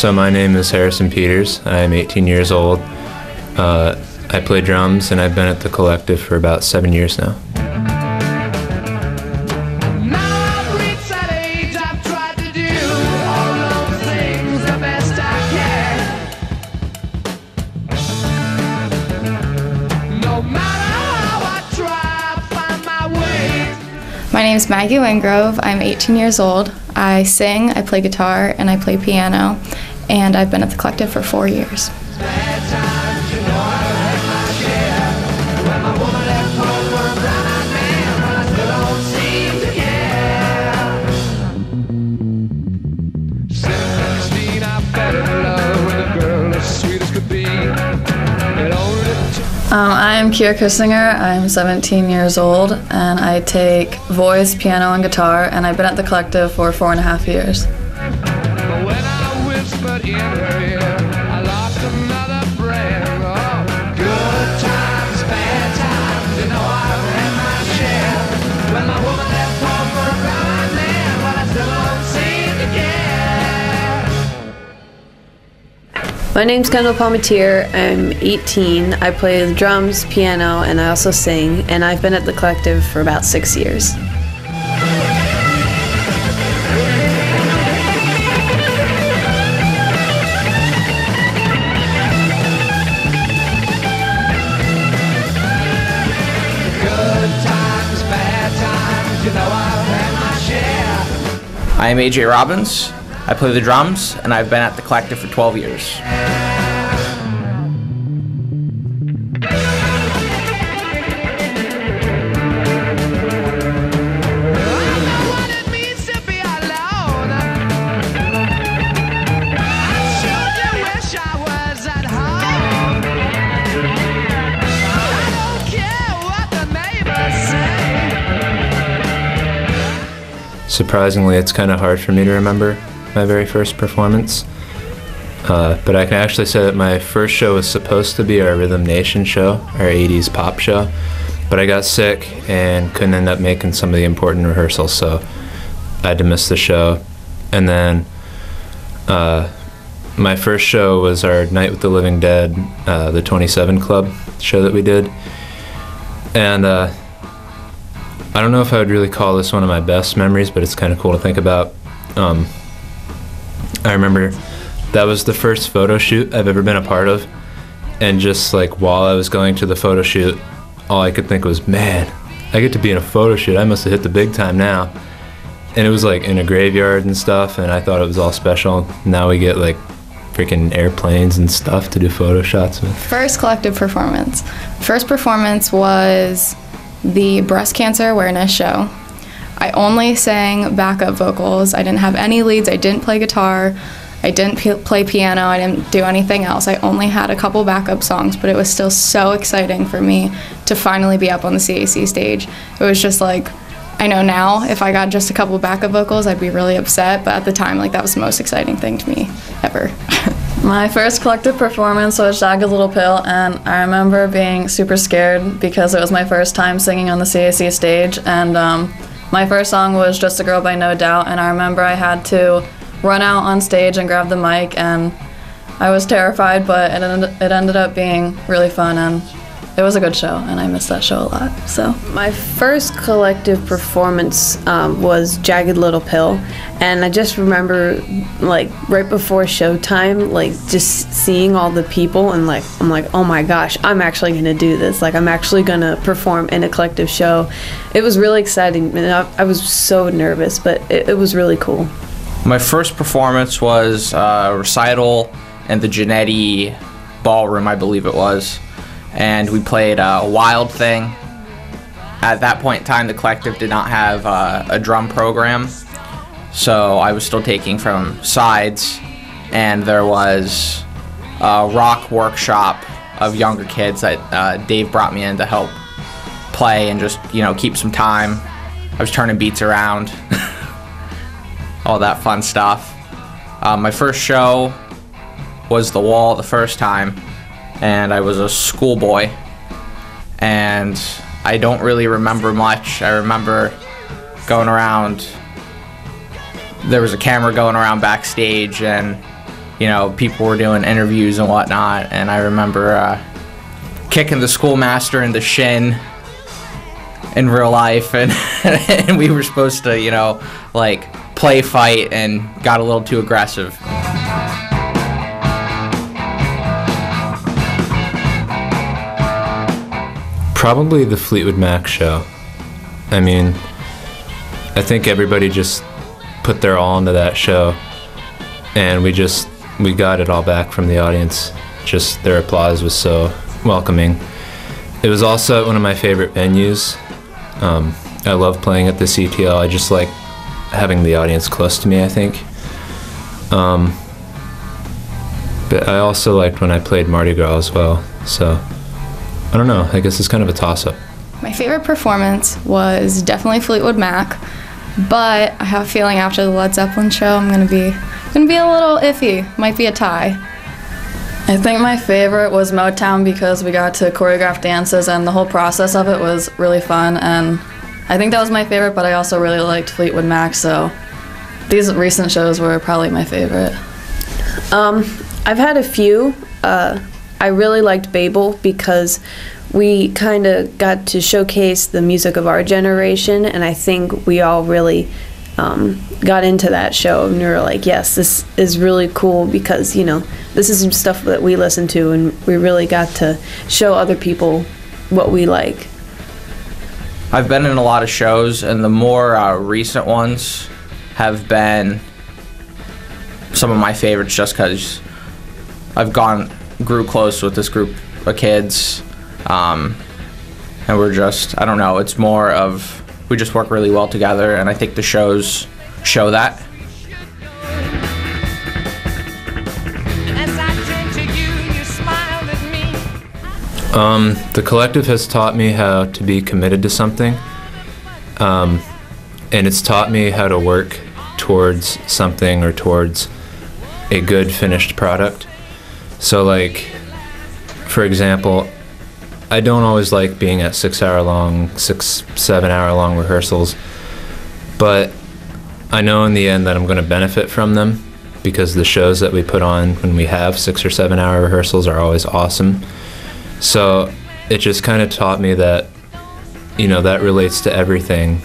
So my name is Harrison Peters. I'm 18 years old. I play drums and I've been at the Collective for about 7 years now. My name is Maggie Wingrove. I'm 18 years old. I sing, I play guitar, and I play piano, and I've been at the Collective for 4 years. I'm Kiera Kissinger. I'm 17 years old, and I take voice, piano, and guitar, and I've been at the Collective for 4.5 years. My name's Kendall Palmatier. I'm 18. I play the drums, piano, and I also sing, and I've been at the Collective for about 6 years. I'm AJ Robbins. I play the drums, and I've been at the Collective for 12 years. Surprisingly, it's kind of hard for me to remember my very first performance, but I can actually say that my first show was supposed to be our Rhythm Nation show, our 80s pop show, but I got sick and couldn't end up making some of the important rehearsals, so I had to miss the show. And then my first show was our Night with the Living Dead, the 27 Club show that we did, and I don't know if I would really call this one of my best memories, but it's kind of cool to think about. I remember that was the first photo shoot I've ever been a part of, and just like while I was going to the photo shoot, all I could think was, man, I get to be in a photo shoot. I must have hit the big time now. And it was like in a graveyard and stuff, and I thought it was all special. Now we get like freaking airplanes and stuff to do photo shots with. First Collective performance. First performance was the breast cancer awareness show. I only sang backup vocals. I didn't have any leads. I didn't play guitar. I didn't play piano. I didn't do anything else. I only had a couple backup songs, but it was still so exciting for me to finally be up on the CAC stage. It was just like, I know now if I got just a couple backup vocals, I'd be really upset, but at the time, like, that was the most exciting thing to me ever. My first Collective performance was Jagged Little Pill, and I remember being super scared because it was my first time singing on the CAC stage, and my first song was Just a Girl by No Doubt, and I remember I had to run out on stage and grab the mic, and I was terrified, but it ended up being really fun, and it was a good show, and I miss that show a lot. So my first Collective performance was Jagged Little Pill, and I just remember, like, right before showtime, like, just seeing all the people, and like, I'm like, oh my gosh, I'm actually gonna do this. Like, I'm actually gonna perform in a Collective show. It was really exciting, and I was so nervous, but it was really cool. My first performance was a recital in the Genetti Ballroom, I believe it was. And we played Wild Thing. At that point in time, the Collective did not have a drum program, so I was still taking from sides, and there was a rock workshop of younger kids that Dave brought me in to help play and just, you know, keep some time. I was turning beats around, all that fun stuff. My first show was The Wall the first time, and I was a schoolboy, and I don't really remember much. I remember going around, there was a camera going around backstage, and people were doing interviews and whatnot, and I remember kicking the schoolmaster in the shin in real life, and and we were supposed to, play fight, and got a little too aggressive. Probably the Fleetwood Mac show. I mean, I think everybody just put their all into that show, and we got it all back from the audience. Just their applause was so welcoming. It was also at one of my favorite venues. I love playing at the CTL. I just like having the audience close to me, I think. But I also liked when I played Mardi Gras as well, so I don't know, I guess it's kind of a toss-up. My favorite performance was definitely Fleetwood Mac, but I have a feeling after the Led Zeppelin show I'm gonna be a little iffy. Might be a tie. I think my favorite was Motown because we got to choreograph dances and the whole process of it was really fun, and I think that was my favorite, but I also really liked Fleetwood Mac, so these recent shows were probably my favorite. I've had a few. I really liked Babel because we kind of got to showcase the music of our generation, and I think we all really got into that show, and we were like, yes, this is really cool because, this is some stuff that we listen to, and we really got to show other people what we like. I've been in a lot of shows, and the more recent ones have been some of my favorites just because I've grew close with this group of kids, and we're just, I don't know, it's more of, we just work really well together, and I think the shows show that. The collective has taught me how to be committed to something, and it's taught me how to work towards something or towards a good finished product. So for example, I don't always like being at 7 hour long rehearsals, but I know in the end that I'm going to benefit from them because the shows that we put on when we have 6 or 7 hour rehearsals are always awesome. So it just kind of taught me that, that relates to everything.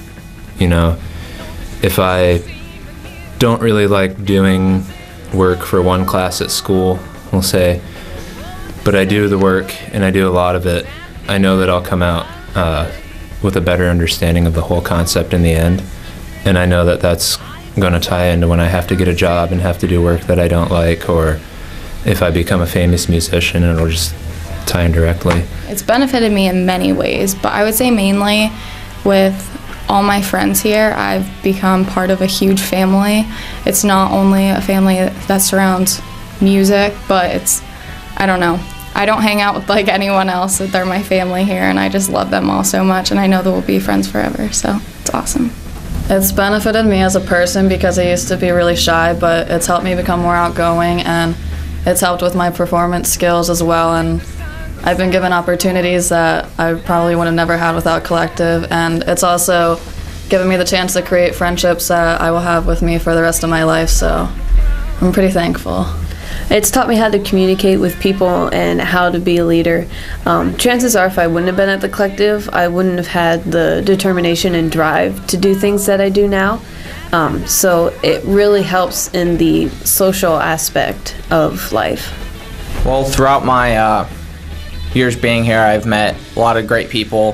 If I don't really like doing work for one class at school, we'll say, but I do the work and I do a lot of it, I know that I'll come out with a better understanding of the whole concept in the end. And I know that that's going to tie into when I have to get a job and have to do work that I don't like, or if I become a famous musician, it'll just tie in directly. It's benefited me in many ways, but I would say mainly with all my friends here, I've become part of a huge family. It's not only a family that surrounds music, but it's, I don't know, I don't hang out with anyone else. They're my family here, and I just love them all so much, and I know that we'll be friends forever, so it's awesome. It's benefited me as a person because I used to be really shy, but it's helped me become more outgoing, and it's helped with my performance skills as well, and I've been given opportunities that I probably would have never had without Collective, and it's also given me the chance to create friendships that I will have with me for the rest of my life, so I'm pretty thankful. It's taught me how to communicate with people and how to be a leader. Chances are if I wouldn't have been at the Collective, I wouldn't have had the determination and drive to do things that I do now. So it really helps in the social aspect of life. Well, throughout my years being here, I've met a lot of great people,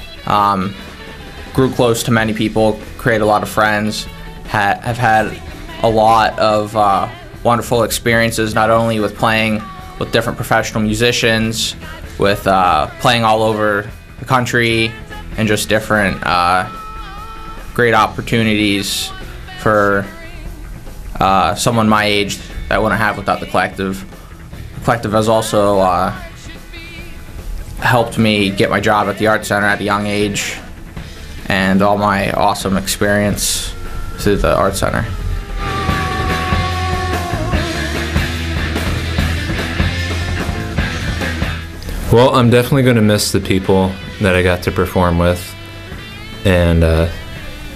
grew close to many people, created a lot of friends, have had a lot of wonderful experiences, not only with playing with different professional musicians, with playing all over the country, and just different great opportunities for someone my age that I wouldn't have without the Collective. The Collective has also helped me get my job at the Art Center at a young age, and all my awesome experience through the Art Center. Well, I'm definitely going to miss the people that I got to perform with, and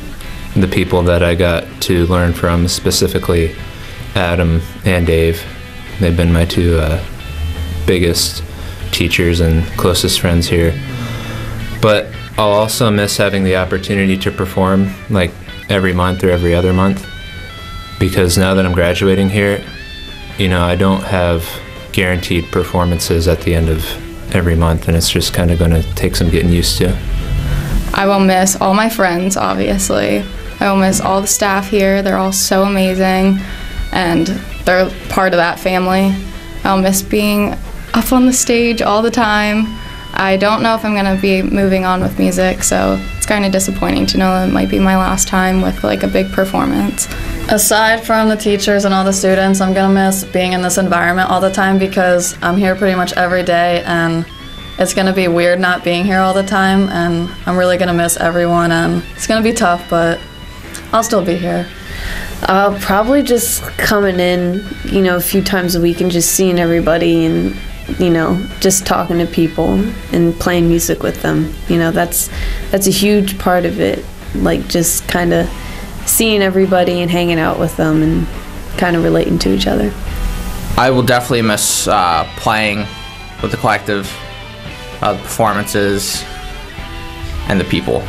the people that I got to learn from, specifically Adam and Dave. They've been my two biggest teachers and closest friends here. But I'll also miss having the opportunity to perform like every month or every other month, because now that I'm graduating here, you know, I don't have guaranteed performances at the end of every month, and it's just kind of going to take some getting used to. I will miss all my friends, obviously. I will miss all the staff here. They're all so amazing, and they're part of that family. I'll miss being up on the stage all the time. I don't know if I'm going to be moving on with music, so it's kind of disappointing to know that it might be my last time with like a big performance. Aside from the teachers and all the students, I'm going to miss being in this environment all the time because I'm here pretty much every day, and it's going to be weird not being here all the time, and I'm really going to miss everyone, and it's going to be tough, but I'll still be here. Probably just coming in, you know, a few times a week and just seeing everybody and, you know, just talking to people and playing music with them. You know, that's a huge part of it, like just kind of seeing everybody and hanging out with them and kind of relating to each other. I will definitely miss playing with the collective, the performances, and the people.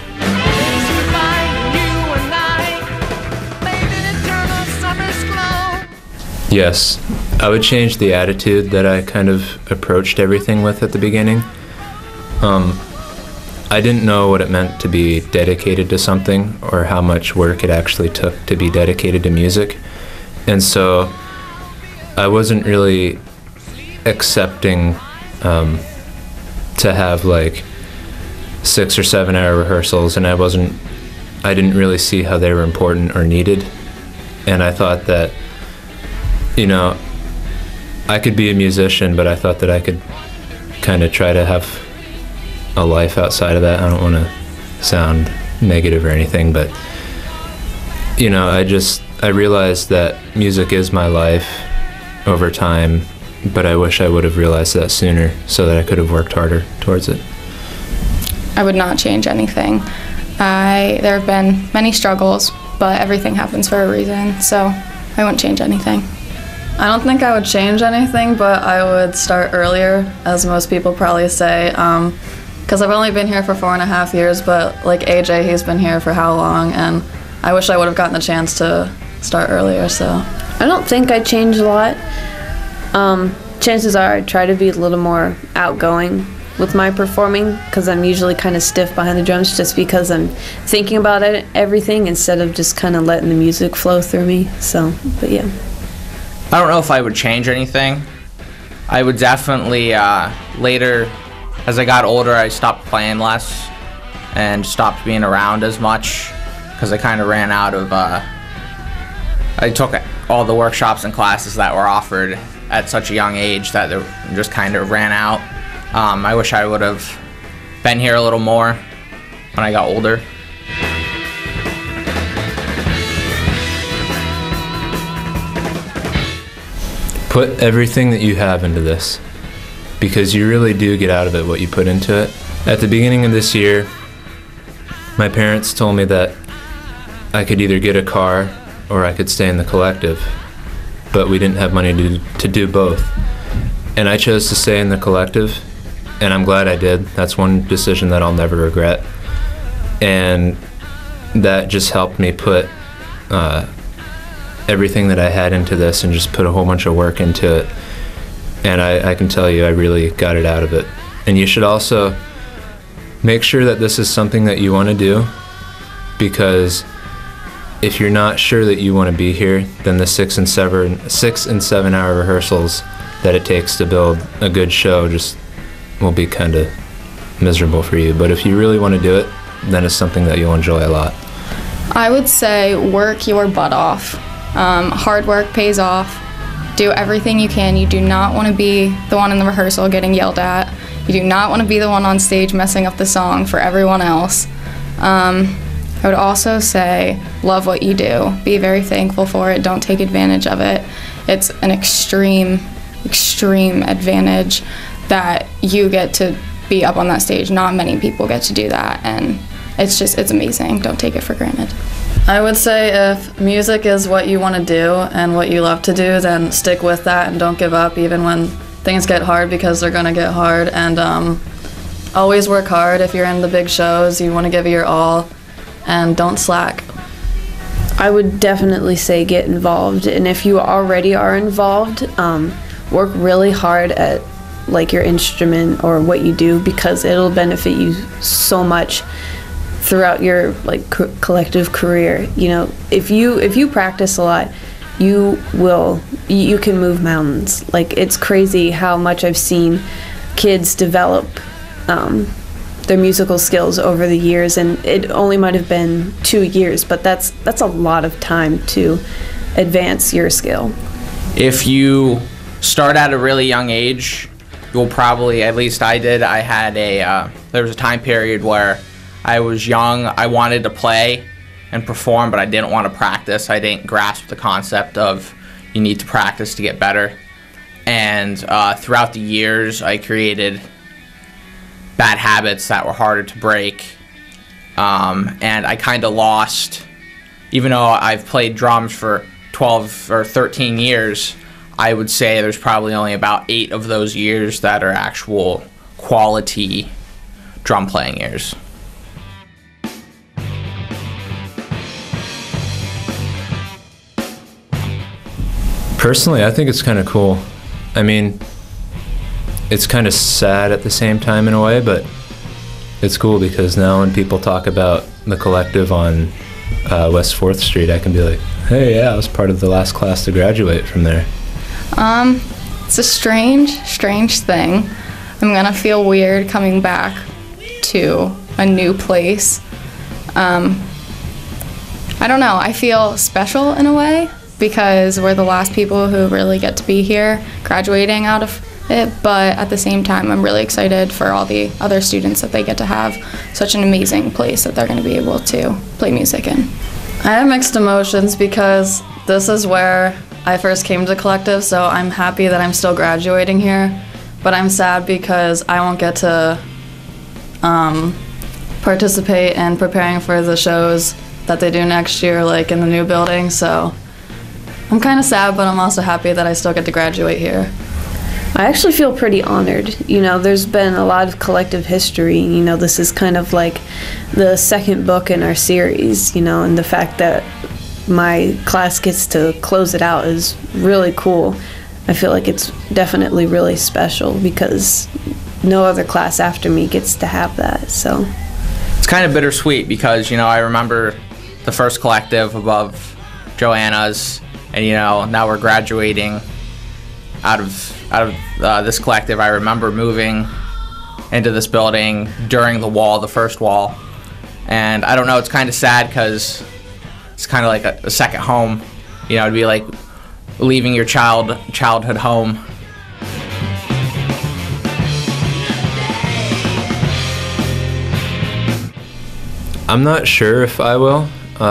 Yes, I would change the attitude that I kind of approached everything with at the beginning. I didn't know what it meant to be dedicated to something or how much work it actually took to be dedicated to music. And so I wasn't really accepting to have like 6 or 7 hour rehearsals, and I didn't really see how they were important or needed. And I thought that, you know, I could be a musician, but I thought that I could kind of try to have a life outside of that. I don't want to sound negative or anything, but, you know, I realized that music is my life over time, but I wish I would have realized that sooner so that I could have worked harder towards it. I would not change anything. There have been many struggles, but everything happens for a reason, so I wouldn't change anything. I don't think I would change anything, but I would start earlier, as most people probably say, because I've only been here for 4.5 years, but like AJ, he's been here for how long, and I wish I would have gotten the chance to start earlier, so. I don't think I changed a lot. Chances are I try to be a little more outgoing with my performing, because I'm usually kind of stiff behind the drums just because I'm thinking about everything instead of just kind of letting the music flow through me, so, but yeah. I don't know if I would change anything. I would definitely, later, as I got older, I stopped playing less and stopped being around as much because I kind of ran out of, I took all the workshops and classes that were offered at such a young age that they just kind of ran out. I wish I would have been here a little more when I got older. Put everything that you have into this, because you really do get out of it what you put into it. At the beginning of this year, my parents told me that I could either get a car or I could stay in the collective, but we didn't have money to do both. And I chose to stay in the collective, and I'm glad I did. That's one decision that I'll never regret. And that just helped me put everything that I had into this and just put a whole bunch of work into it. And I can tell you, I really got it out of it. And you should also make sure that this is something that you want to do, because if you're not sure that you want to be here, then the 6 and 7 hour rehearsals that it takes to build a good show just will be kind of miserable for you. But if you really want to do it, then it's something that you'll enjoy a lot. I would say work your butt off. Hard work pays off. Do everything you can. You do not want to be the one in the rehearsal getting yelled at. You do not want to be the one on stage messing up the song for everyone else. I would also say love what you do. Be very thankful for it. Don't take advantage of it. It's an extreme advantage that you get to be up on that stage. Not many people get to do that, and it's amazing. Don't take it for granted. I would say if music is what you want to do and what you love to do, then stick with that and don't give up even when things get hard, because they're going to get hard. And always work hard. If you're in the big shows, you want to give it your all, and don't slack. I would definitely say get involved, and if you already are involved, work really hard at like your instrument or what you do, because it'll benefit you so much throughout your like collective career. You know, if you practice a lot, you can move mountains. Like, it's crazy how much I've seen kids develop their musical skills over the years, and it only might have been 2 years, but that's a lot of time to advance your skill. If you start at a really young age, you'll probably, at least I did, I had there was a time period where I was young, I wanted to play and perform, but I didn't want to practice. I didn't grasp the concept of you need to practice to get better. And throughout the years, I created bad habits that were harder to break. And I kind of lost, even though I've played drums for 12 or 13 years, I would say there's probably only about 8 of those years that are actual quality drum playing years. Personally, I think it's kind of cool. I mean, it's kind of sad at the same time in a way, but it's cool because now when people talk about the collective on West 4th Street, I can be like, hey, yeah, I was part of the last class to graduate from there. It's a strange thing. I'm gonna feel weird coming back to a new place. I don't know, I feel special in a way because we're the last people who really get to be here graduating out of it, but at the same time I'm really excited for all the other students that they get to have such an amazing place that they're going to be able to play music in. I have mixed emotions because this is where I first came to Collective, so I'm happy that I'm still graduating here, but I'm sad because I won't get to participate in preparing for the shows that they do next year, like in the new building, so I'm kind of sad, but I'm also happy that I still get to graduate here. I actually feel pretty honored. You know, there's been a lot of collective history. You know, this is kind of like the second book in our series, you know, and the fact that my class gets to close it out is really cool. I feel like it's definitely really special because no other class after me gets to have that, so. It's kind of bittersweet because, you know, I remember the first collective above Joanna's, and, you know, now we're graduating out of this collective. I remember moving into this building during the first wall, and I don't know, it's kind of sad because it's kind of like a second home. You know, it'd be like leaving your childhood home. I'm not sure if I will.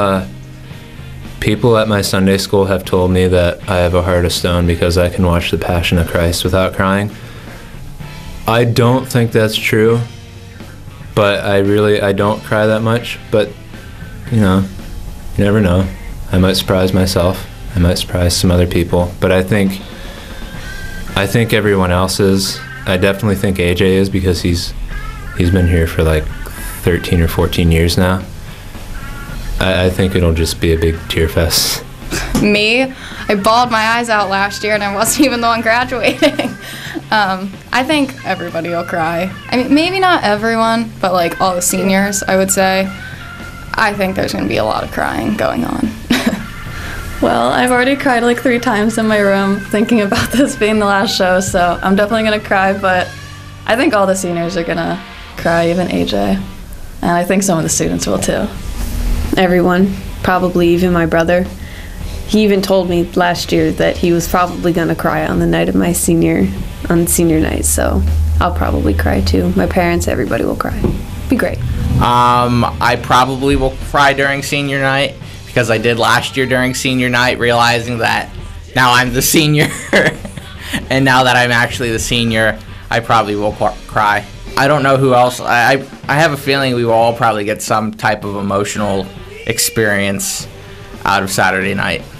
People at my Sunday school have told me that I have a heart of stone because I can watch The Passion of Christ without crying. I don't think that's true, but I don't cry that much. But, you know, you never know. I might surprise myself. I might surprise some other people. But I think everyone else is. I definitely think AJ is because he's been here for like 13 or 14 years now. I think it'll just be a big tear fest. Me, I bawled my eyes out last year and I wasn't even the one graduating. I think everybody will cry. I mean, maybe not everyone, but like all the seniors, I would say. I think there's going to be a lot of crying going on. Well, I've already cried like 3 times in my room thinking about this being the last show, so I'm definitely going to cry, but I think all the seniors are going to cry, even AJ. And I think some of the students will too. Everyone, probably even my brother. He even told me last year that he was probably going to cry on the night of my senior night, so I'll probably cry too. My parents, everybody will cry. Be great. I probably will cry during senior night because I did last year during senior night, realizing that now I'm the senior and now that I'm actually the senior, I probably will cry. I don't know who else. I have a feeling we will all probably get some type of emotional experience out of Saturday night.